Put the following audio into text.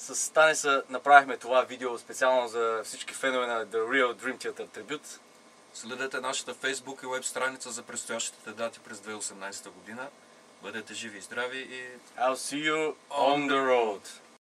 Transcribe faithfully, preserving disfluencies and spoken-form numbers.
С Таниса направихме това видео специално за всички фенове на The Real Dream Theater Tribute. Следете нашата Facebook и веб страница за предстоящите дати през две хиляди и осемнадесета година. Бъдете живи и здрави и... I'll see you on the road.